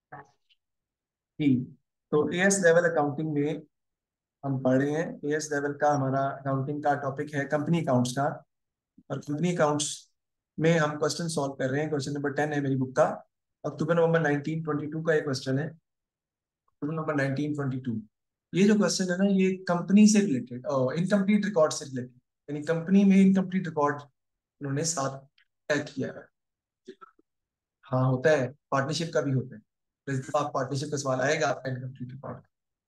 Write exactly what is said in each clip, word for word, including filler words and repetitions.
ठीक। तो as level accounting में हम पढ़ रहे हैं। एएस लेवल का हमारा अकाउंटिंग का टॉपिक है कंपनी अकाउंट्स का। और कंपनी अकाउंट्स में हम क्वेश्चन सॉल्व कर रहे हैं। क्वेश्चन नंबर टेन है मेरी बुक का। October November nineteen twenty two का ये क्वेश्चन है। October number nineteen twenty two. ये जो क्वेश्चन है ना, ये कंपनी से रिलेटेड और इनकम्प्लीट रिकॉर्ड से रिलेटेड, यानी कंपनी में इनकम्प्लीट रिकॉर्ड उन्होंने साथ तय किया है। हाँ, होता है, पार्टनरशिप का भी होता है। तो इस दफा पार्टनरशिप का सवाल आएगा आपका incomplete record.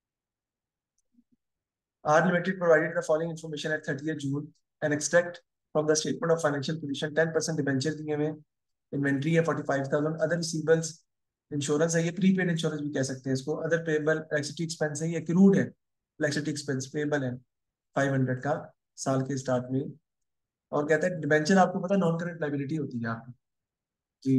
R Limited provided the following information at thirtieth June and extract from the statement of financial position ten percent debenture दिए हुए, इन्वेंट्री है forty five thousand, other receivables, insurance है, ये प्रीपेड इंश्योरेंस भी कह सकते हैं इसको, अदर पेबल इलेक्ट्रिसिटी एक्सपेंस है, ये क्रूड है, इलेक्ट्रिसिटी एक्सपेंस पेबल है फाइव हंड्रेड का साल के स्टार्ट में। और कहता है डिबेंचर आपको पता नॉन करंट लाइबिलिटी होती है आपकी। जी।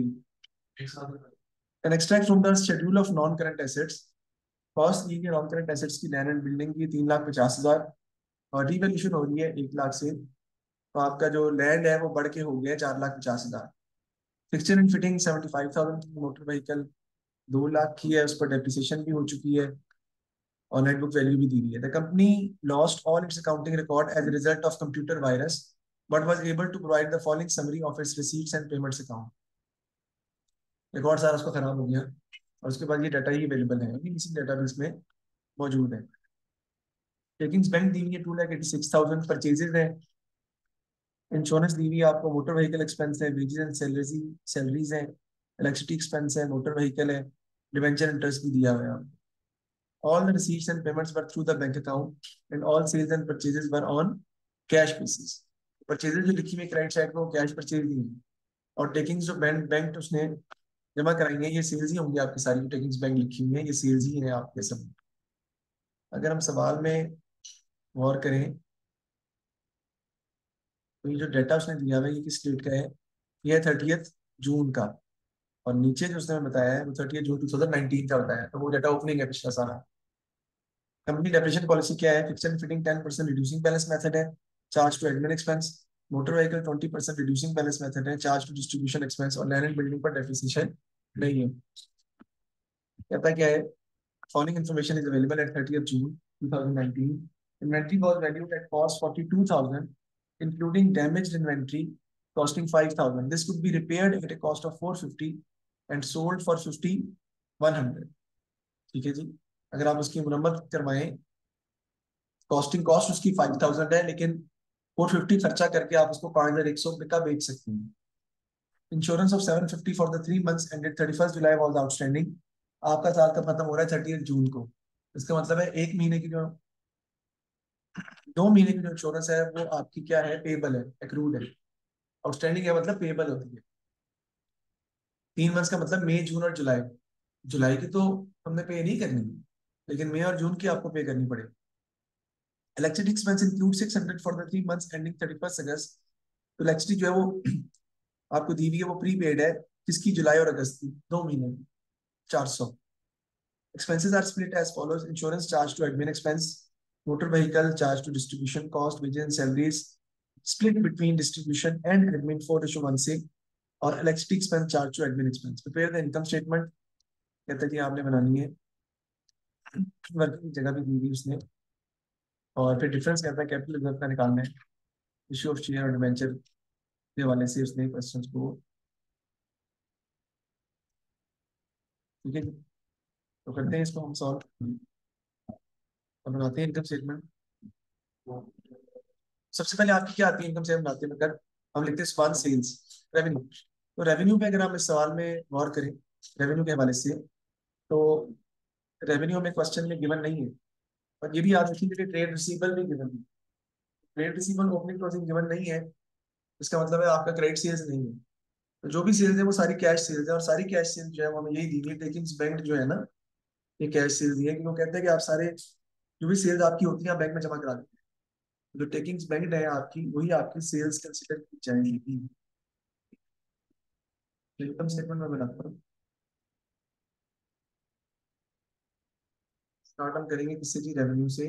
An extract from the schedule of non current assets, cost ली है नॉन करंट एसेट्स की, लैंड एंड बिल्डिंग की तीन लाख पचास हजार, और रिवैल्यूएशन हो रही है एक लाख से। तो आपका जो लैंड है वो बढ़ के हो गया चार लाख पचास हजार। Fixture and fitting seventy five thousand की, मोटर व्हीकल दो लाख की है, उस पर डेप्रिसिएशन भी हो चुकी है, और नेट बुक वैल्यू भी दी हुई है। The company lost all its accounting record as a result of computer virus but was able to provide the following summary of its receipts and payments account. Record सारा उसका खराब हो गया, और उसके बाद ये डाटा ही अवेलेबल है, इसी डेटाबेस में मौजूद है। टेकिंग्स बैंक दी हुई है two lakh eighty six thousand, purchases है, इंश्योरेंस दी हुई है आपको, मोटर व्हीकल एक्सपेंस है, वेजेस एंड सैलरीज सैलरीज है, इलेक्ट्रिसिटी एक्सपेंस है, मोटर व्हीकल है, डिवेंचर इंटरेस्ट भी दिया हुआ है आपको। All the receipts and payments were through the bank account and all sales and purchases were on cash basis। Purchases जो लिखी हुई क्रेडिट साइड पे वो कैश परचेज नहीं है, और टेकिंग्स जो बैंक बैंक उसने जमा कराई है ये सेल्स ही होंगी आपकी सारी, जो टेकिंग्स बैंक लिखी हुई है ये सेल्स ही है आपके सब। अगर हम सवाल में गौर करें तो ये जो डाटा उसने दिया हुआ है ये किस डेट का है, ये है थर्टियथ जून का, और नीचे जो उसने बताया है वो thirtieth June two thousand nineteen का बताया है, तो वो डाटा ओपनिंग है पिछला सारा। कंपनी डेप्रिसिएशन पॉलिसी क्या है, fix and fitting ten percent reducing balance method है, charge to admin expense, motor vehicle twenty percent reducing balance method है, चार्ज टू डिस्ट्रीब्यूशन एक्सपेंस, और लैंड एंड बिल्डिंग पर depreciation नहीं है। कहता क्या है, following information is available at thirtieth June two thousand nineteen. Inventory was valued at cost forty two thousand including damaged inventory costing five thousand, this could be repaired at A cost of four fifty and sold for fifty one hundred. ठीक है जी। अगर आप उसकी मुरम्मत करवाएं, costing cost उसकी five thousand है, लेकिन फोर फिफ्टी खर्चा करके आप उसको पाँच हजार एक सौ रुपये का बेच सकते हैं। Insurance of seven fifty for the three months ended thirty first July was outstanding. आपका साल का खत्म हो रहा है थर्टी जून को, इसका मतलब है एक महीने की जो दो महीने की जो इंश्योरेंस है वो आपकी क्या है, पेबल है, एक्रूड है। आउटस्टैंडिंग है मतलब पेबल होती है। तीन मंथ्स का मतलब मई जून और जुलाई। जुलाई की तो हमने पे नहीं करनी, लेकिन मई और जून की आपको पे करनी पड़ेगी। Electricity expense include six hundred for the three months ending thirty first August. तो इलेक्ट्रिसिटी जो है वो आपको दी हुई है, वो प्री पेड है, किसकी, जुलाई और अगस्त की, दो महीने की, चार सौ। Expenses are split as follows: insurance charge to admin expense, motor vehicle charge to distribution cost, wages and salaries split between distribution and admin four ratio one से, और electricity expense charge to admin expense। Prepare the income statement, कहता है कि आपने बनानी है, working की जगह भी दी हुई उसने, और फिर डिफरेंस कहता है कैपिटल रिजर्व का निकालना है, इश्यू ऑफ शेयर और डिवेंचर के हवाले से उसने क्वेश्चंस को। ठीक है, तो करते हैं इसको हम सॉल्व और बनाते हैं इनकम स्टेटमेंट। सबसे पहले आपकी क्या आती है इनकम स्टेटमेंट बनाते हैं, मतलब हम लिखते हैं वन सेल्स रेवेन्यू। तो रेवेन्यू पे अगर हम इस सवाल में गौर करें, रेवेन्यू के हवाले से, तो रेवेन्यू में क्वेश्चन में गिवन नहीं है, और ये भी याद रखिए कि ट्रेड रिसीवेबल भी गिवन है। Trade receivable opening closing given नहीं है, इसका मतलब है आपका क्रेडिट सेल्स नहीं है। तो जो भी सेल्स है वो सारी कैश सेल्स है, और सारी कैश सेल्स जो है वो हमें यही दी है, टेकिंग्स बैंक जो है ना, ये कैश सेल्स दी है, क्योंकि वो कहते हैं कि आप सारे जो भी सेल्स आपकी होती है आप बैंक में जमा करा देते हैं, जो टेकिंग्स बैंक है आपकी वही आपकी सेल्स कंसिडर की जाएगी। इनकम स्टेटमेंट में बनाता हूँ, स्टार्ट हम करेंगे किससे जी, रेवेन्यू से।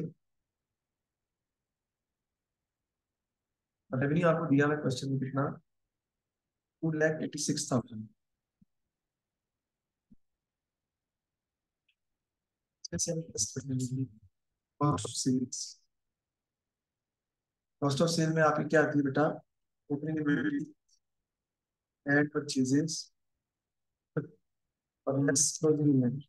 रेवेन्यू आपको दिया है क्वेश्चन में कितना, two lakh eighty six thousand. Cost of sales, cost of sale में आपकी क्या आती है बेटा? ओपनिंग इन्वेंटरी एंड परचेजेस और लेस क्लोजिंग इन्वेंटरी।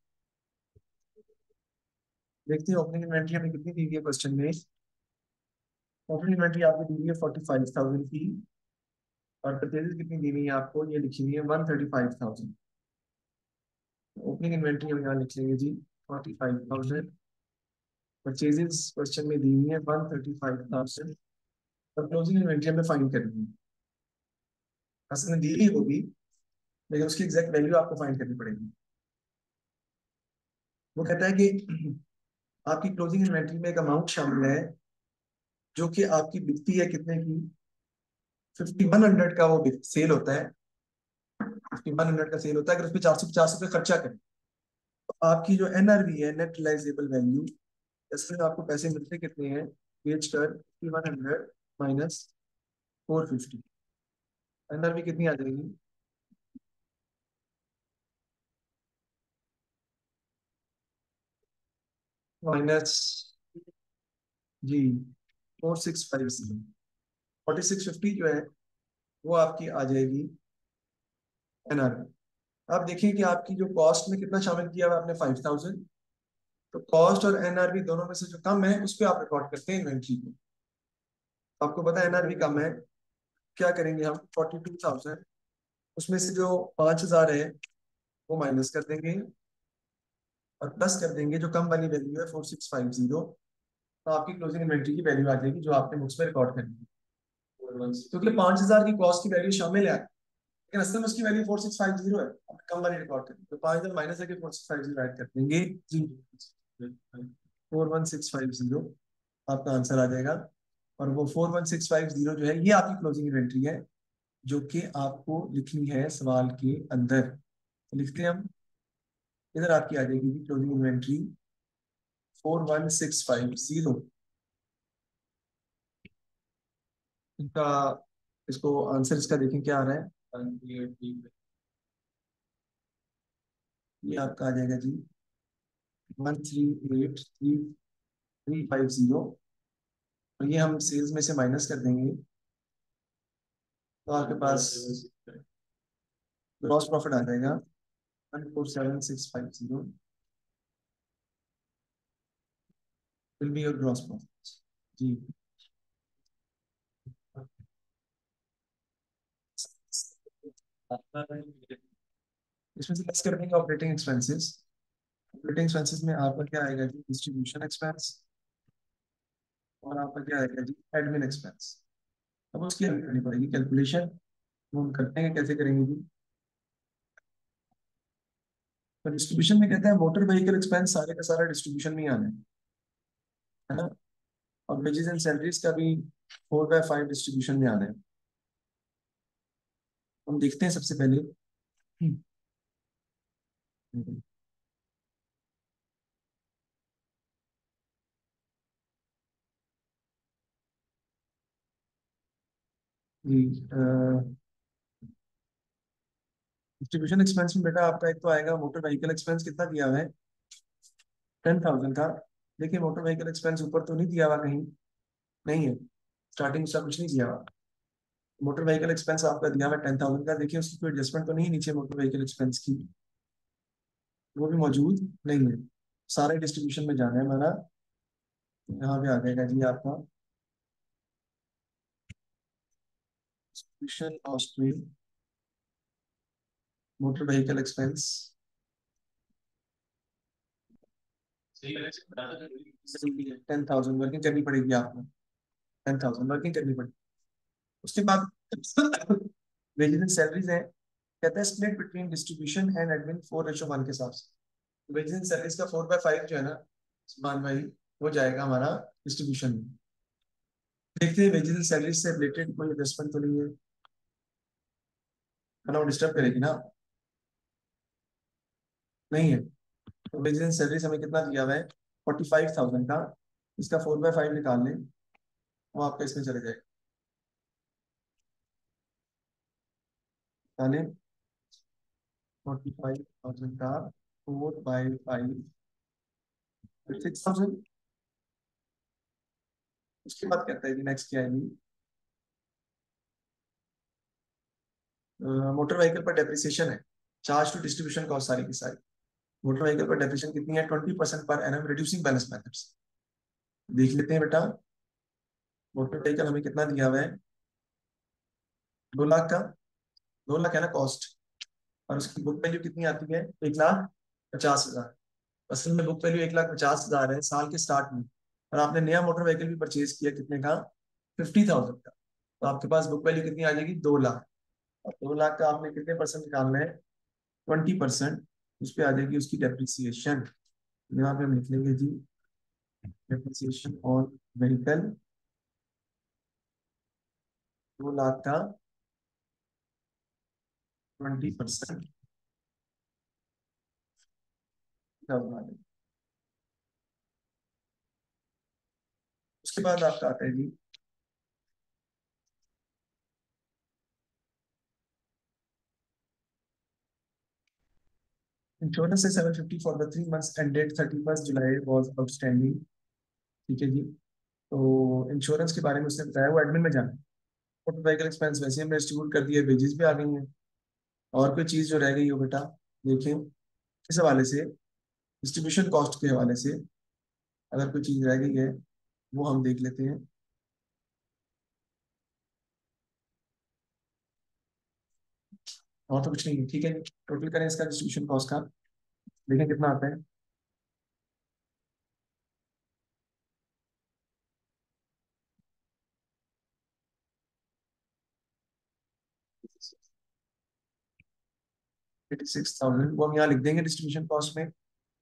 देखते हैं ओपनिंग इन्वेंटरी हमें कितनी दी गई है क्वेश्चन में। ओपनिंग इन्वेंटरी आपको दी हुई है फोर्टी फाइव थाउजेंड की, और परचेजेस कितनी दी हुई है आपको? ये लिखी हुई है one thirty five thousand. Opening inventory हम यहाँ लिख लेंगे जी forty five thousand. Purchases question में दी हुई है वन थर्टी फाइव थाउजेंड। और क्लोजिंग इन्वेंटरी हमें फाइंड करनी है। असल में दी ही होगी, लेकिन उसकी एग्जैक्ट वैल्यू आपको फाइंड करनी पड़ेगी। वो कहता है कि आपकी क्लोजिंग इन्वेंटरी में एक अमाउंट शामिल है जो कि आपकी बिकती है कितने की? फिफ्टी वन हंड्रेड का वो सेल होता है। फिफ्टी वन हंड्रेड का सेल होता है। अगर उस पर चार सौ पचास रुपये खर्चा करें तो आपकी जो एनआरवी है, नेट रिलाइजेबल वैल्यू, इसमें आपको पैसे मिलते कितने हैं बेच कर? Fifty one hundred minus four fifty, NRV कितनी आ जाएगी? माइनस जी four six five zero, forty six fifty जो है वो आपकी आ जाएगी एनआरवी। आप देखिए कि आपकी जो कॉस्ट में कितना शामिल किया हुआ है आपने? Five thousand. तो कॉस्ट और एनआरवी दोनों में से जो कम है उस पर आप रिकॉर्ड करते हैं इन्वेंट्री को। आपको पता है एनआरवी कम है, क्या करेंगे हम? फोर्टी टू थाउजेंड, उसमें से जो पांच हजार है वो माइनस कर देंगे और प्लस कर देंगे जो कम वाली वैल्यू है फोर सिक्स फाइव जीरो। तो आपकी क्लोजिंग इन्वेंट्री की वैल्यू आ जाएगी जो आपने बुक्स में रिकॉर्ड करनी है। क्योंकि पांच हजार की कॉस्ट की वैल्यू शामिल है, लेकिन असल में उसकी value four six five zero है, आपने कम वाली रिकॉर्ड करनी है। तो पांच हजार माइनस है कि four six five zero add कर देंगे जी, four one six five zero आपका आंसर आ जाएगा। और वो four one six five zero जो है ये आपकी क्लोजिंग इन्वेंट्री है जो कि आपको लिखनी है सवाल के अंदर। तो लिखते हैं हम, इधर आपकी आ जाएगी closing inventory four one six five zero. इनका इसको आंसर इसका देखें क्या आ रहा है। ये आपका आ जाएगा जी one three eight three three five zero. और ये हम सेल्स में से माइनस कर देंगे तो आपके पास ग्रॉस प्रॉफिट आ जाएगा one four seven six five zero, will be your gross profit जी। इसमें से लेस कर देंगे ऑपरेटिंग एक्सपेंसेस। ऑपरेटिंग एक्सपेंसेस में आपका क्या आएगा जी? Distribution expense. और आपका क्या आएगा जी? Admin expense. अब उसकी हमें करनी पड़ेगी कैलकुलेशन, वो हम करते हैं कैसे करेंगे जी। तो डिस्ट्रीब्यूशन में कहता है मोटर व्हीकल एक्सपेंस सारे का सारा डिस्ट्रीब्यूशन में ही आना है है ना। और वेजेस एंड सैलरीज का भी फोर बाय फाइव डिस्ट्रीब्यूशन में आना है। हम देखते हैं सबसे पहले। हम्म, जी डिस्ट्रीब्यूशन एक्सपेंस में बेटा आपका एक तो आएगा मोटर व्हीकल एक्सपेंस, कितना दिया हुआ है? टेन थाउजेंड का। देखिए मोटर व्हीकल एक्सपेंस ऊपर तो नहीं दिया हुआ कहीं, नहीं है, स्टार्टिंग उसका कुछ नहीं दिया हुआ। मोटर व्हीकल एक्सपेंस आपका दिया हुआ टेन थाउजेंड का, देखिए उसकी कोई एडजस्टमेंट तो नहीं है नीचे मोटर व्हीकल एक्सपेंस की, वो भी मौजूद नहीं है। सारे डिस्ट्रीब्यूशन में जाना है हमारा। यहाँ पे आ जाएगा जी आपका डिस्ट्रीब्यूशन कॉस्ट में motor vehicle expense ten thousand working करनी पड़ेगी आपको। टेन थाउजेंड वर्किंग करनी पड़ेगी। उसके बाद वेजेस एंड सैलरीज है, कहता है split between distribution and admin four ratio one के हिसाब से। वेजेस एंड सैलरीज का फोर बाय फाइव जो है ना मान भाई, वो जाएगा हमारा डिस्ट्रीब्यूशन में। देखते हैं वेजेस एंड सैलरीज से रिलेटेड कोई एडजस्टमेंट तो नहीं है, है ना, वो डिस्टर्ब करेगी ना, नहीं है। तो वेजेस एंड सैलरीज हमें कितना दिया हुआ है? फोर्टी फाइव थाउजेंड का। इसका फोर बाय फाइव निकाल लें, वो आपका इसमें चले जाएगा। निकालें फोर्टी फाइव थाउजेंड का four by five six thousand. उसके बाद कहता है कि नेक्स्ट क्या है जी, मोटर व्हीकल पर डेप्रिसिएशन है, चार्ज टू डिस्ट्रीब्यूशन कॉस्ट सारी की सारी। मोटर व्हीकल पर डेप्रिसिएशन कितनी है, ट्वेंटी परसेंट पर एनम रिड्यूसिंग बैलेंस मेथड्स। देख लेते हैं बेटा, मोटर व्हीकल हमें कितना दिया हुआ है, दो लाख का, दो लाख है ना कॉस्ट, और उसकी बुक वैल्यू कितनी आती है, एक लाख पचास हजार। असल में बुक वैल्यू एक लाख पचास हजार है साल के स्टार्ट में, और आपने नया मोटर व्हीकल भी परचेज किया कितने का, फिफ्टी थाउजेंड का। तो आपके पास बुक वैल्यू कितनी आ जाएगी, दो लाख। और दो लाख का आपने कितने परसेंट निकालना है, ट्वेंटी परसेंट। उस पर आ जाएगी उसकी डेप्रिसिएशन। यहाँ पे हम लिख लेंगे जी, डेप्रिसिएशन ऑन व्हीकल, दो लाख का ट्वेंटी परसेंट। उसके बाद आपका आता है जी, इंश्योरेंस है seven fifty for the three months ended thirty first July was outstanding. ठीक है जी। तो इंश्योरेंस के बारे में उसने बताया वो एडमिन में जाना है। मोटर व्हीकल एक्सपेंस वैसे हमने डिस्ट्रीब्यूट कर दिया, वेजेस भी आ गई हैं। और कोई चीज़ जो रह गई हो बेटा, देखिए इस हवाले से, डिस्ट्रीब्यूशन कॉस्ट के हवाले से अगर कोई चीज़ रह गई है वो हम देख लेते हैं। और तो कुछ नहीं है, ठीक है। टोटल करें इसका डिस्ट्रीब्यूशन कॉस्ट का, देखें कितना आता है। एटी सिक्स थाउजेंड, वो हम यहाँ लिख देंगे डिस्ट्रीब्यूशन कॉस्ट में।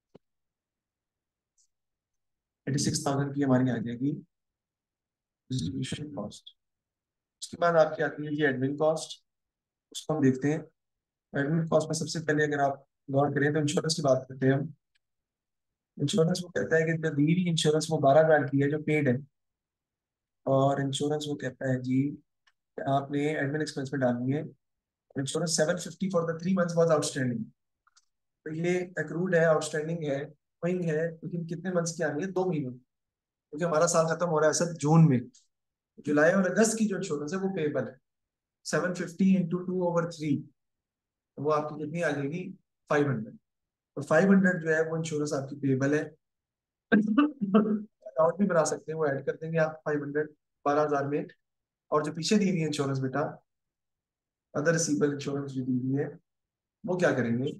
एटी सिक्स थाउजेंड की हमारी आ जाएगी डिस्ट्रीब्यूशन कॉस्ट। उसके बाद आपकी आती है जी एडमिन कॉस्ट। उसको हम देखते हैं। एडमिन कॉस्ट में सबसे पहले अगर आप गौर करें तो इंश्योरेंस की बात करते हैं हम। इंश्योरेंस वो कहता है कि जो दी हुई इंश्योरेंस वो बारह हजार की है जो पेड है। और इंश्योरेंस वो कहता है जी कि आपने एडमिन एक्सपेंस में डालनी है। Insurance seven fifty for the three months was outstanding. तो ये एक्रूड है, आउटस्टैंडिंग है, वही है, लेकिन कितने मंथ्स की आनी है, दो महीनों, क्योंकि हमारा साल खत्म हो रहा है सर जून में। जुलाई और अगस्त की जो इंश्योरेंस है वो पेबल है। Seven fifty into two over three, वो आपकी कितनी आ जाएगी, फाइव हंड्रेड। तो फाइव हंड्रेड जो है वो इंश्योरेंस आपकी पेबल है। अकाउंट भी बना सकते हैं, वो ऐड कर देंगे आप फाइव हंड्रेड बारह हजार में। और जो पीछे दी हुई है इंश्योरेंस बेटा, अदर रिसीवेबल इंश्योरेंस जो दी हुई है, वो क्या करेंगे,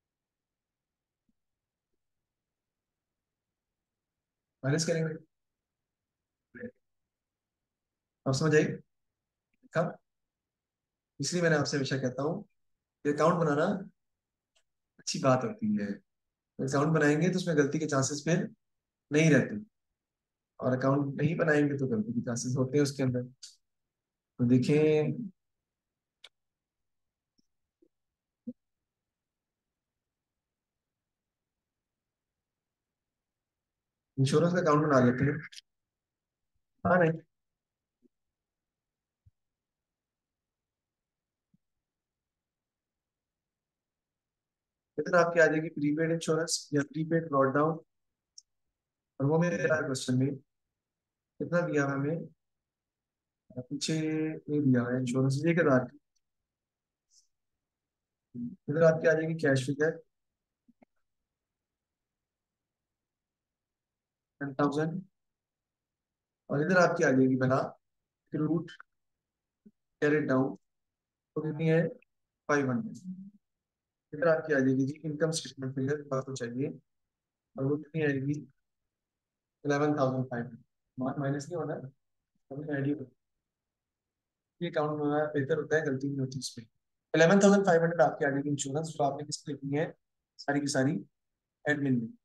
माइनस करेंगे। आप समझ आई, कब, इसलिए मैंने आपसे हमेशा कहता हूँ कि अकाउंट बनाना अच्छी बात होती है। अकाउंट बनाएंगे तो उसमें गलती के चांसेस फिर नहीं रहते, और अकाउंट नहीं बनाएंगे तो गलती के चांसेस होते हैं उसके अंदर। तो देखें, इंश्योरेंस का अकाउंट बना लेते हैं। हाँ नहीं, इधर आपकी आ जाएगी प्रीपेड इंश्योरेंस या प्रीपेड ब्रॉड डाउन। और वो मेरे क्वेश्चन में कितना दिया हुआ हमें, पीछे नहीं दिया हुआ है इंश्योरेंस एक हजार की। इधर आपकी आ जाएगी कैश फिगर टेन थाउजेंड। और इधर आपकी आ जाएगी बना रूट कैरेट डाउन, तो कितनी है, फाइव हंड्रेड। इधर आपकी आ जाएगी जी इनकम स्टेटमेंट फिगर आपको चाहिए, और वो कितनी आएगी, eleven thousand five hundred. Minus नहीं होना, अभी आइडिया, ये काउंट होना बेहतर होता है, गलती नहीं होती इसमें। इलेवन थाउजेंड फाइव हंड्रेड आपकी आ जाएगी इंश्योरेंस, जो आपने किस पे की है, सारी की सारी एडमिन में।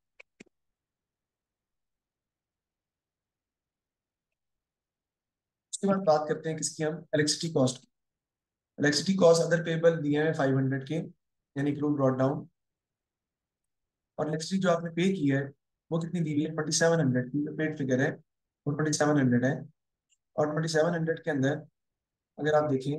उसके बाद बात करते हैं किसकी, हम electricity cost. Electricity cost other payable दिए हैं फाइव हंड्रेड के, यानी इंक्लूड ब्रॉड डाउन। और इलेक्ट्रिसिटी जो आपने पे की है वो कितनी दी हुई है, ट्वेंटी सेवन हंड्रेड की, जो पेड फिगर है वो ट्वेंटी सेवन हंड्रेड है। और ट्वेंटी सेवन हंड्रेड के अंदर अगर आप देखें,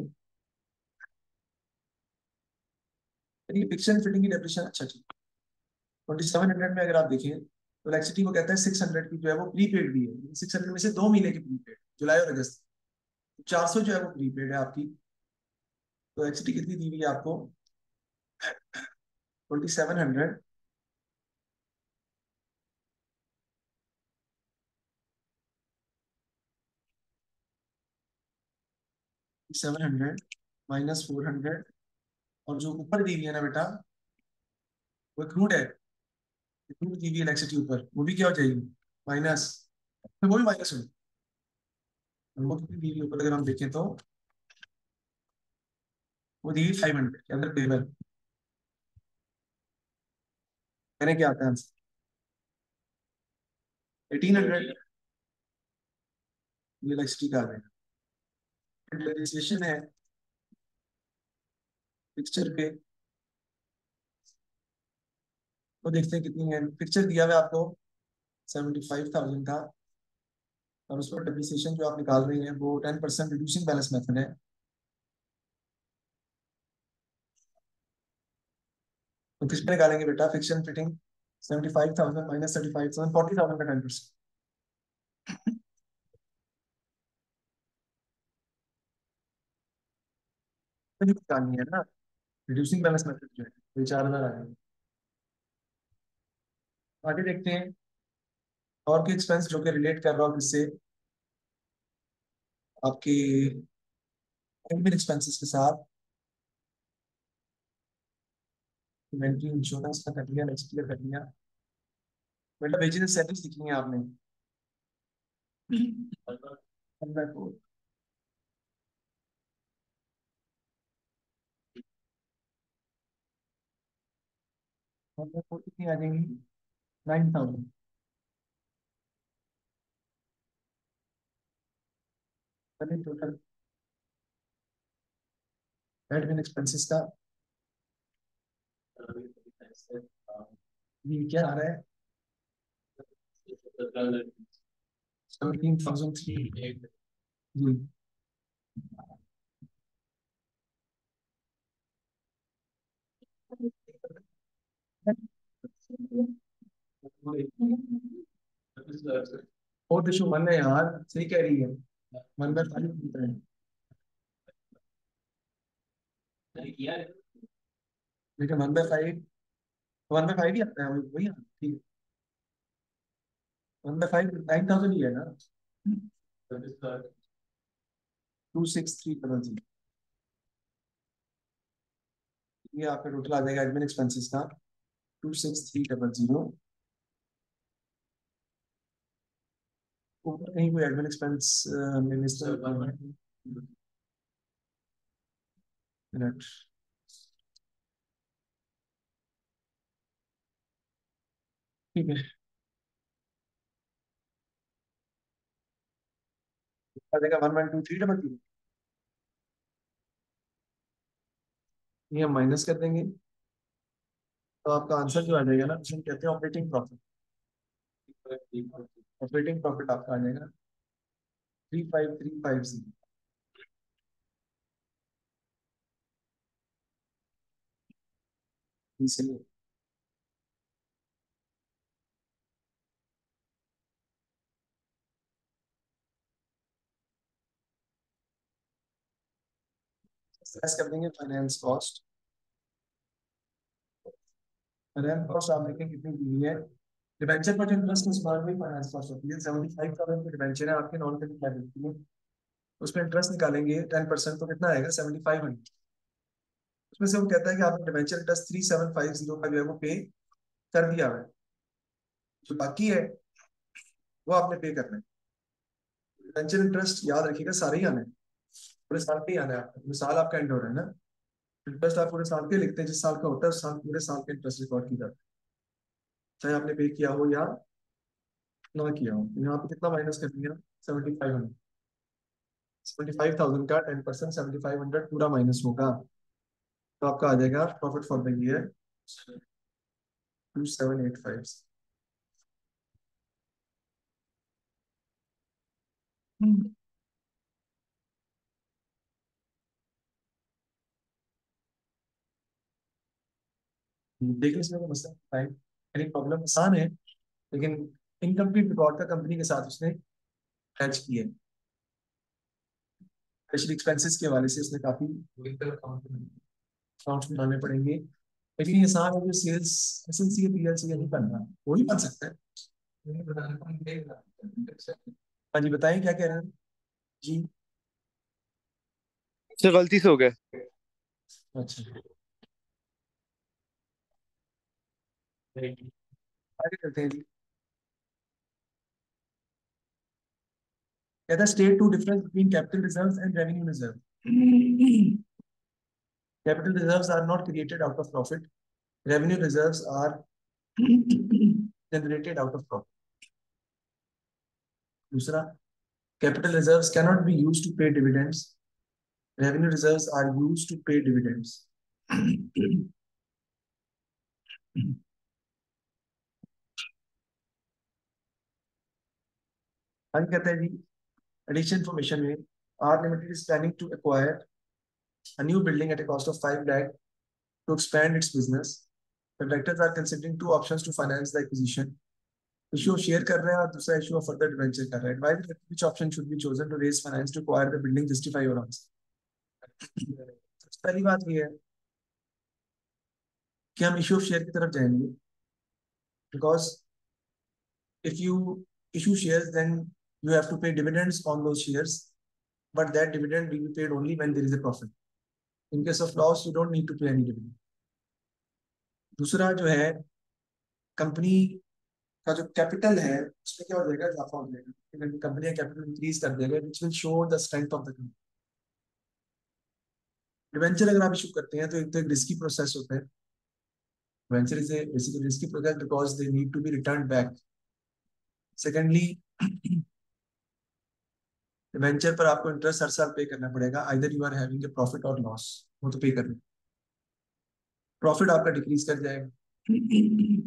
ये पिक्चर फिटिंग की डेप्रिसिएशन, अच्छा ठीक, ट्वेंटी सेवन हंड्रेड में अगर आप देखें तो इलेक्ट्रिसिटी वो कहता है सिक्स हंड्रेड की जो है वो प्रीपेड भी है, सिक्स हंड्रेड में से दो महीने की प्रीपेड, जुलाई और अगस्त, चार सौ जो है वो प्रीपेड है आपकी। तो इलेक्ट्रिसिटी कितनी दी हुई है आपको, twenty seven hundred, seven hundred, minus four hundred, और जो ऊपर दी हुई है ना बेटा, वो क्रूड है, क्रूड दी हुई है इलेक्ट्रिसिटी ऊपर, वो भी क्या हो जाएगी, माइनस, वो भी माइनस हो, वो कितनी दी हुई है ऊपर अगर हम देखें तो, वो दी हुई फाइव हंड्रेड के अंदर टेबल, मैंने क्या आता है आंसर, एटीन हंड्रेड, ये इलेक्ट्रिसिटी का आ जाएगा। रजिस्ट्रेशन है पिक्चर पे, वो देखते हैं कितनी है, पिक्चर दिया हुआ है आपको सेवेंटी फाइव थाउजेंड का, और उस पर डेप्रिसिएशन जो आप निकाल रही हैं वो ten percent reducing balance method है। तो किस पे निकालेंगे बेटा, fixture fitting, seventy five thousand minus thirty five thousand, forty thousand का टेन परसेंट, तो निकालनी है ना, रिड्यूसिंग बैलेंस मेथड जो है, ये चार हजार आ जाएंगे। आगे देखते हैं और के एक्सपेंस जो कि रिलेट कर रहा हूँ किससे, आपके एडमिन एक्सपेंसेस के साथ। इन्वेंट्री इंश्योरेंस का कर लिया, नेक्स्ट ईयर कर लिया, मतलब बिजनेस सेटिंग्स लिखी है आपने, पंद्रह को, पंद्रह को कितनी आ जाएंगी, नाइन थाउजेंड, पहले टोटल एडमिन एक्सपेंसेस का ये क्या आ रहा है, सेवनटीन थाउजेंड थ्री, जी। और दिशु मन है यार, सही कह रही है, मन में खाली पूछ रहे हैं, लेकिन one by five, one by five ही आता है, वही वही आता है, ठीक है, one by five nine thousand ही है ना, two six three double zero, ये आपका टोटल आ जाएगा एडमिन एक्सपेंसेस का, two six three double zero. ऊपर कहीं कोई एडमिन एक्सपेंस मिनिस्टर, मिनट, ठीक है, आ जाएगा one one two three double zero, ये हम माइनस कर देंगे, तो आपका आंसर जो आ जाएगा ना, उसे हम कहते हैं ऑपरेटिंग प्रॉफिट, ऑपरेटिंग प्रॉफिट आपका आ जाएगा three five three five zero, इसलिए स्ट्रेस कर देंगे फाइनेंस कॉस्ट, फाइनेंस कॉस्ट आप देखें कितनी दी है, डिबेंचर पर इंटरेस्ट इस बार में फाइनेंस कॉस्ट होती है, सेवेंटी फाइव थाउजेंड की डिबेंचर है आपके, नॉन क्रेडिट लायबिलिटी में, उस पर इंटरेस्ट निकालेंगे टेन परसेंट, तो कितना आएगा, सेवेंटी फाइव हंड्रेड, उसमें से वो कहता है कि आपने debenture interest three seven five zero का जो है वो पे कर दिया है, जो बाकी है वो आपने पे करना है। डिबेंचर इंटरेस्ट याद रखिएगा सारे ही आना है, पूरे साल पे ही आना है आपका, पूरे साल आपका एंड हो रहा है ना, इंटरेस्ट आप पूरे साल के लिखते हैं, जिस साल का होता है उस साल पूरे साल का इंटरेस्ट रिकॉर्ड की जाता है, चाहे आपने पे किया हो या ना किया हो। यहाँ पे कितना माइनस कर दिया, seventy five hundred, seventy five thousand का ten percent, seventy five hundred पूरा माइनस होगा, तो आपका आ जाएगा profit for the year two seven eight five. देखिए इसमें तो मसला टाइम, यानी प्रॉब्लम आसान है, लेकिन इनकम्प्लीट रिकॉर्ड का कंपनी के साथ उसने मैच किया, स्पेशली एक्सपेंसेस के हवाले से उसने काफी अकाउंट्स बनाने पड़ेंगे। लेकिन ये सारा जो sales S L C P L C नहीं बनना, वो ही बन सकता है। हाँ जी बताइए क्या कह रहे हैं जी। सर गलती से हो गया। अच्छा, आगे करते हैं जी। कहता है state two difference between capital reserves and revenue reserve. Capital reserves are not created out of profit. Revenue reserves are generated out of profit. दूसरा, capital reserves cannot be used to pay dividends. Revenue reserves are used to pay dividends. आगे कहते हैं जी, addition information में R Limited is planning to acquire a new building at a cost of five lakh to expand its business. The directors are considering two options to finance the acquisition. Issue share कर रहे हैं और दूसरा issue further debenture कर रहे हैं। Advise which option should be chosen to raise finance to acquire the building, justify your answer. पहली बात ये है कि हम इशू ऑफ शेयर की तरफ जाएंगे, because if you issue shares then you have to pay dividends on those shares, but that dividend will be paid only when there is a profit. In case of loss you don't need to pay any dividend. दूसरा जो है, company का जो capital है उसमें क्या हो जाएगा, इजाफा हो जाएगा, कंपनी का कैपिटल इंक्रीज कर देगा, which will show the strength of the company. Debenture अगर आप इशू करते हैं तो एक तो एक रिस्की प्रोसेस होता है। Debenture is a basically risky process because they need to be return back. Secondly, debenture पर आपको इंटरेस्ट हर साल पे करना पड़ेगा, either you are having a profit और लॉस, वो तो पे करना। प्रॉफिट आपका डिक्रीज कर जाएगा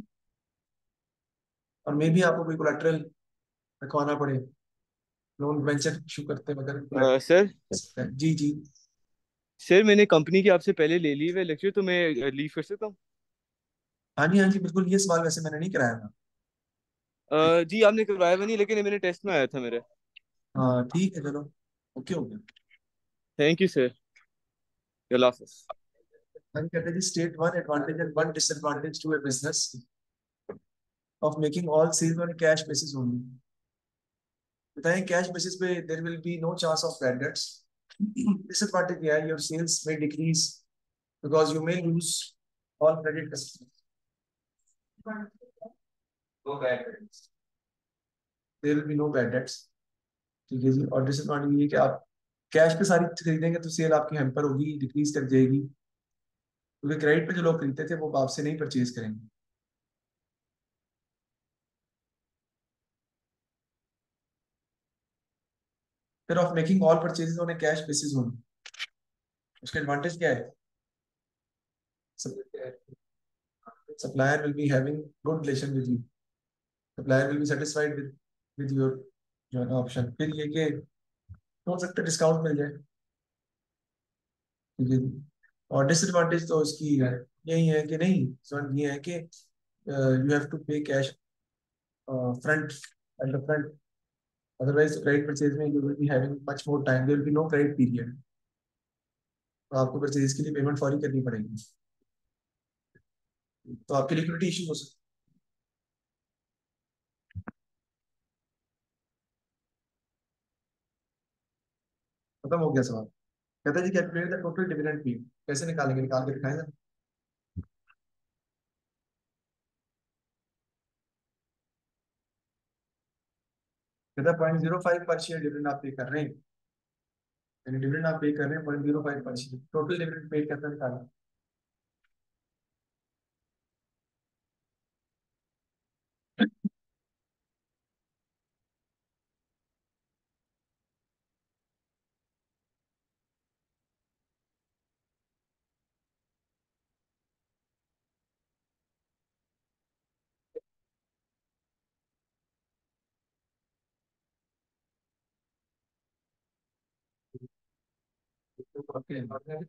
और मे भी आपको कोई कोलेटरल रखवाना पड़े, लोन वेंचर इशू करते वगैरह अ, सर कोलेटरल। जी जी। सर मैंने कंपनी की आपसे पहले ले ली है लेक्चर, तो मैं लीव कर सकता हूँ? हाँ जी हाँ जी बिल्कुल, ये सवाल वैसे मैंने नहीं कराया था। अ, जी आपने करवाया भी नहीं, लेकिन ये मेरे टेस्ट में आया था मेरे। हाँ ठीक है चलो, ओके हो गया। Thank you sir. अल्लाह हाफिज। हम कहते हैं जी, state one advantage and one disadvantage to a business of making all sales on cash basis only. बताएं कैश बेसिस पे there will be no chance of bad debts. Disadvantage क्या है, योर सेल्स में decrease because you may lose all credit customers. No bad debts, there will be no bad debts. ठीक है जी। और disadvantage ये कि आप कैश पे सारी चीज़ खरीदेंगे तो सेल आपकी हैम्पर होगी, डिक्रीज कर जाएगी, क्योंकि क्रेडिट पे जो लोग खरीदते थे वो आपसे नहीं परचेज करेंगे। फिर of making all purchases on a cash basis only, उसका एडवांटेज क्या है, supplier will be having good relation with you, supplier will be satisfied with with your जो है ना ऑप्शन। फिर ये कि हो सकता है डिस्काउंट मिल जाए। ठीक है जी। और डिसएडवांटेज तो इसकी यही है कि नहीं, सर ये है कि you have to pay cash front at the front, otherwise credit purchase में you will be having much more time, there will be no credit period, तो आपको परचेज के लिए पेमेंट फौरी करनी पड़ेगी, तो आपकी लिक्विडिटी इशू हो सकती है। खत्म हो गया सवाल। कहता है जी calculate the total dividend pay, कैसे निकालेंगे, निकाल के दिखाएं। कहता है point zero five per share dividend आप पे कर रहे हैं, यानी डिविडेंड आप पे कर रहे हैं point zero five per share, total dividend pay करना निकालें। ओके